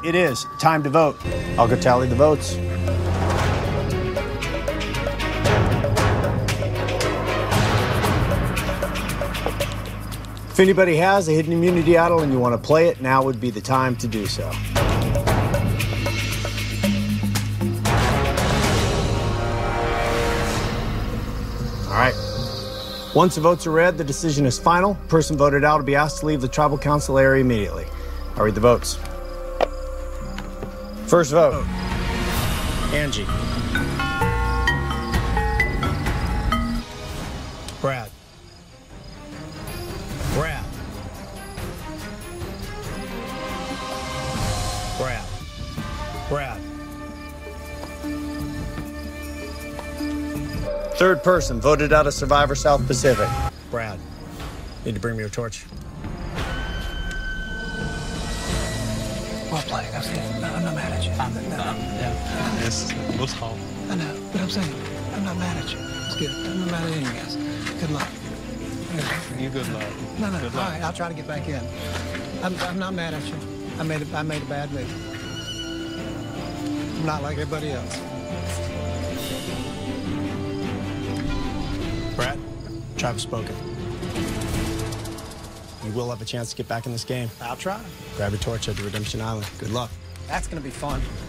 it is time to vote. I'll go tally the votes. If anybody has a hidden immunity idol and you want to play it, now would be the time to do so. All right. Once the votes are read, the decision is final. Person voted out will be asked to leave the tribal council area immediately. I'll read the votes. First vote, Angie. Brad. Brad. Brad. Brad. Third person voted out of Survivor South Pacific. Brad. Need to bring me your torch. Well played. I'm not mad at you. Yes, was home. I know, but I'm saying, I'm not mad at you. It's good. I'm not mad at any of you guys. Good luck. You good luck. No. Good All luck. right, I'll try to get back in. I'm not mad at you. I made a bad move. I'm not like everybody else. Brad, Travis spoken. You will have a chance to get back in this game. I'll try. Grab your torch at the Redemption Island. Good luck. That's going to be fun.